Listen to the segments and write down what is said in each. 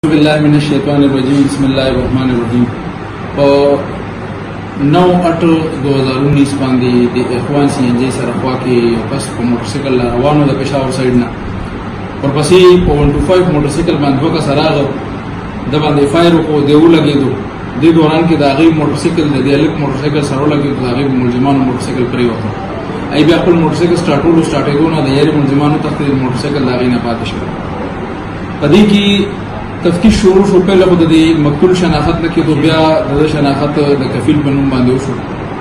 بالله من الشیطان الرجیم بسم الله الرحمن الرحیم. په 9/8/2019 باندې د اخوان سی ان جی سره خوا کې یو کس په موټرسایکل روانو د پېښور سایډ نه ورپسې په 125 موټرسایکل باندې دوه کس راغله د باندې فایر وکړو دی ولګېدو. دې دوران کې د هغې موټرسایکل د دې هلک موټرسایکل سره ولګېدو. د هغې ملزمانو موټرسایکل پرېوته. ای بیا خپل موټرسایکل سټارټېدو نه د یارې ملزمانو تښتېدل. موټرسایکل د هغې نه پاتې شول. په دې کې تفتیش شروع شو. پهله خو د دې مقتول شناخت نه کېدو، بیا د شناخت د کفیل په نوم باندې وشو.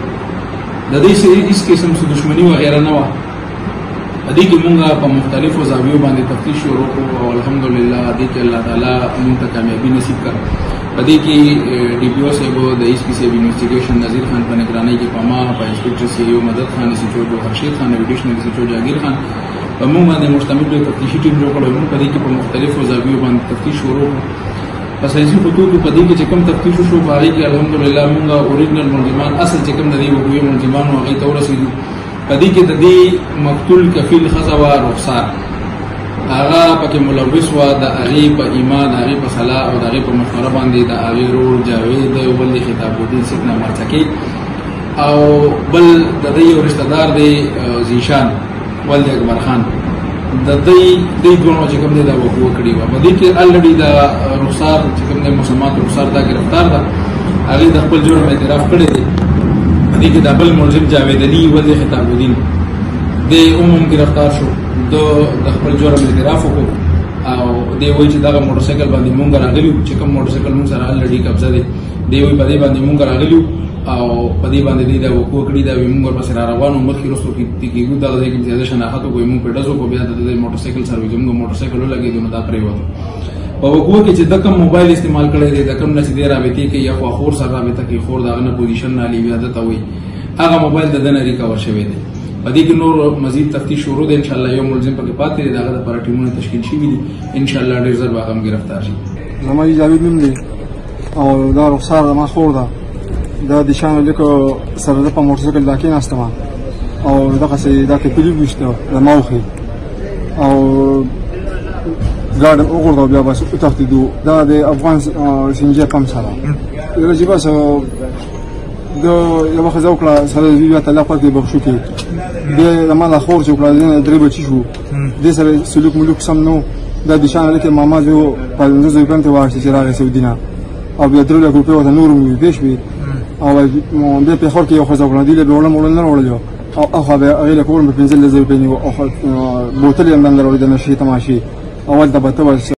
د دې سره هېڅ قسم څه دښمني وغیره نه وه. په دې کې مونږ په مختلفو زاویو باندې تفتیش شروع کړو او الحمدلله دې کې الله تعالی مونږ ته کامیابي نصیب کړه. په دې کې ډي پي او صاحب د ایس پي صاحب انویسټیګیشن نذیر خان په نگرانۍ کې په ما په انسپکټر سی او مدد خان ایس ایچ او خورشید خان ایډیشنل ایس ایچ او جهانگیر خان په موږ باندې مشتمل د تفتیشي ټیم جوړ کړو. موږ په دې کې په مختلفو زاویو باندې تفتیش شروع کړو. په ساینسي خطوطو په دې کې چې کوم تفتیش وشو په هغې کې الحمدلله موږ اوریجنل ملزمان اصل چې کوم د دې وګړي ملزمانو هغې ته ورسېدو. په دې کې د دې مقتول کفیل ښځه وه رخسار، هغه پکې ملوث وه د هغې په ایمان، د هغې په صلاح او د هغې په مشوره باندې د هغې ورور جاوید، بل د خطاب الدین صاحب نه مرچکې او بل د دې یو رشته دار دی زیشان ولد اکبر خان. د دې دوه چې کوم دی دا وقوع کړې وه. په دې کې الریډي د رخسار چې کوم دی مسلمان رخسار دا گرفتار ده. هغې د خپل جرم اعتراف کړی دی. په دې کې د بل ملزم جاوید علي ولد خطاب الدین دی هم گرفتار شو. د خپل جرم اعتراف وکړو او دی وایي چې دغه موټرسایکل باندې مونږ راغلي وو. چې کوم موټرسایکل مونږ سره الریډي قبضه دی، دی وایي په دې باندې مونږ راغلي وو او په دې باندې دی دا وقوع کړي دا وایي. مونږ ورپسې را روان وو. مخکې وروسته کېږو دغه ځای کې زیاده شناخت وکړو. مونږ پرې ډز وکړو. بیا د موټرسایکل سره وایي زموږ موټرسایکل ولګېدو نو دا پرېوتو. په وقوع کې چې د کوم موبایل استعمال کړی دی، د کوم نه چې دی رابطې کوي یا خواخور سره رابطه کوي، خور د هغه نه پوزیشن نه علي بیا دته وایي هغه موبایل د ده نه ریکور شوی دی. په دې کې نور مزید تفتیش شروع دی. انشاءالله یو ملزم پکې پاتې دی، د هغه دپاره ټیمونه تشکیل شوي دي. انشاءالله ډېر ژر به هغه هم ګرفتار شي. زما جاوید نوم دی او دا رخسار زما خور ده. دا د شان لیکو سره د په موټرسایکل دا کېناستم او دغسې دا کپلي ویشته د ما وښې او ګاډی وغورځاو. بیا بس وتښتېدو. دا د افغان سینجر پمپ سره یوه چې بس د یوه ښځه وکړه سره بیا ته الله پاک دې بخښو کړي. دې زما دا خور چې وکړه دې نه 3 بچي شو. دې سره سلوک ملوک سم نه و. دا د شان لیکې ماما زه 15 ګنټې واخیستې چې راغی سعودي نه او بیا 3 لک روپۍ ورته نور مې پېښ وې او بیا پېښور کې یو ښځه وکړه. دې له بیا وړم نه راوړلو او اخوا بیا هغې له کور مې 15,000 روپۍ نیو او بوتل یې هم دنده راوړې د نشې تماشې او هلته به ته